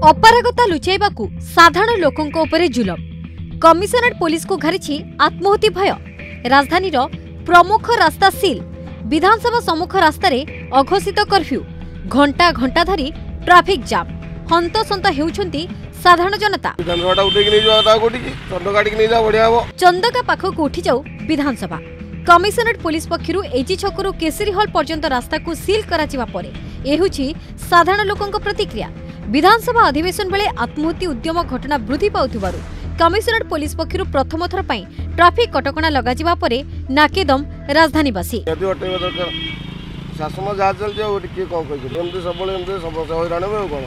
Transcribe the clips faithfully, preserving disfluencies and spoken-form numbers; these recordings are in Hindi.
अपरागता लुचाइबाकू साधारण लोकंको उपरे जुलम। कमिशनरेट पुलिस को घारिछि आत्महत्या भय। राजधानी प्रमुख रास्ता सील। विधानसभा सम्मुख रास्तार अघोषित कर्फ्यू। घंटा घंटा धरी ट्राफिक जाम। हंतसंत हेउछंती साधारण जनता। चंदका पाखक उठी जाऊ विधानसभा। कमिशनरेट पुलिस पक्षरु एजी छकरु केसरी हॉल पर्यंत रास्ता को सील कराजिबा परे एहुछि साधारण लोकंक प्रतिक्रिया। विधानसभा अधिवेशन बेले आत्महत्या उद्यम घटना वृद्धि पाउथिबारु कमिशनरेट पुलिस पक्षरु प्रथम थर पई ट्राफिक कटकणा लगाजिबा परे नाकेदम राजधानीवासी। शासन जहाँ चल किए कौन कहते सब समस्या हईराण कौन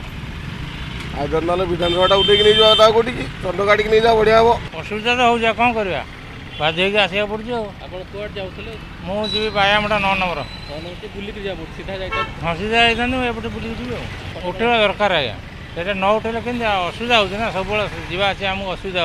आदर ना विधानसभा उठे नहीं जाता कौटी चंद काटिक नहीं जा बढ़िया हम असुविधा तो हो कौन करवा बाध्य होगी आसवा पड़े मुझे बायामटा नौ नंबर बुलिक सीधा हाँ सीधा जाते एपटे बुलिक जी उठेवा दरकार आज्ञा से न उठेले के असुविधा होना सब जावास आमको असुविधा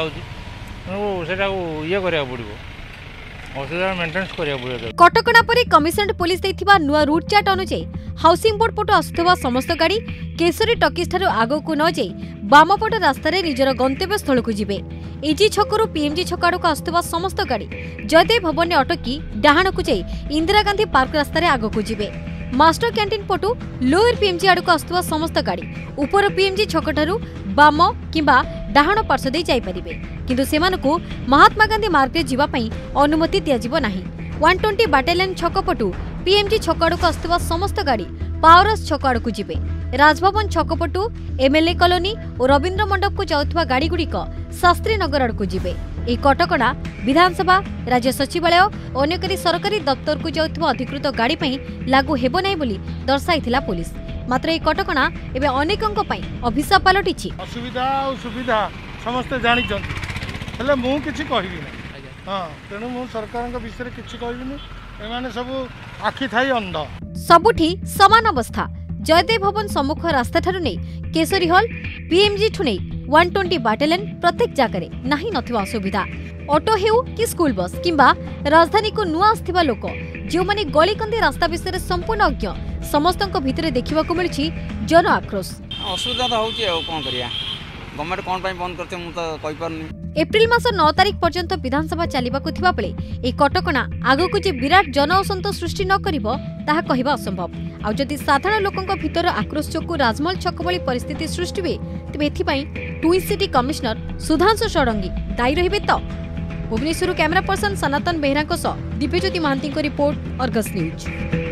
होटा ये करा पड़ो असुविधा मेंटेनेंस करा पड़ो। कटकणा परे कमिशनरेट पुलिस देथिबा नुआ रूट चार्ट अनुसार हाउसिंग बोर्ड पटो आसुथबा समस्त गाड़ी केसरी टकीज ठारू आगकू न जाई बामपट रास्तार निजर गंतव्य स्थल को जिबे। एजी छकरू पीएमजी छक आड़क आसुथबा समस्त गाड़ी जयदेव भवन में अटकी डाहाणकू जाई इंदिरा गांधी पार्क रास्तार आगकू जिबे। मास्टर कैंटीन पटू लोअर पीएमजी आड़क आसुथबा समस्त गाड़ी ऊपर पीएमजी छक ठारू बाम किंबा डाहाण पार्श्व दे जाई परिबे किंतु सेमानकू महात्मा गांधी मार्ग जिबा पई अनुमति दिया जिबो नाही। वन ट्वेंटी बाटालियन छक पटू पीएमजी छक आड़क आसुथबा समस्त गाड़ी पावरस छक आड़कू जिबे। राजभवन छक पटू एमएलए कॉलोनी और रविंद्र मंडप को जाउथबा गाड़ी गुड़िक शास्त्री नगर आड़कू जिबे। ए कटकणा विधानसभा राज्य सचिवालय और अन्यकारी सरकारी दफ्तर को जाउथबा अधिकृत गाड़ी पई लागू हेबो नै बोली दर्शाइथिला पुलिस। मात्र ए कटकणा एबे अनेकंक पई अभिशाप पलटिछि। असुविधा और सुविधा समस्त जानि जंती हेले मु किछि कहिबि नै। हां तेनु मु सरकार के विषय किछि कहिबि नै एमाने सब आखि थाई अंध सबुठी समान अवस्था। जयदेव भवन सम्मुख रास्ता ठारू नै केसरी हॉल पीएमजी ठु नै वन ट्वेंटी बाटालियन प्रत्येक जगह नहीं नथिबा असुविधा। ऑटो हेउ कि स्कूल बस किंबा राजधानी को नुआ आस्थिबा लोक जो माने गलीकंदी रास्ता विषय संपूर्ण अज्ञ समस्तक भितरे देखिबा को मिलछि जन आक्रोश। असुविधा तो होउछि आ कोन करिया गवर्नमेंट कोन पई बंद करते मु तो कहि परनी। एप्रिल मास नौ तारिख पर्यंत विधानसभा चलिबा को थिबा बेले ए कटकणा आगो जे विराट जन असंतोष सृष्टि न करिवो ताहा कहिबा असंभव। आ जदि साधारण लोकंक भितर आक्रोश चकु राजमहल छक भली परिस्थिति सृष्टि वे तेबे एथिपई टुई सिटी कमिश्नर सुधांशु षडंगी दायी रहिबे त। Bhubaneswar camera person Sanatan Behera Dibyajyoti Mahanty report Argus news.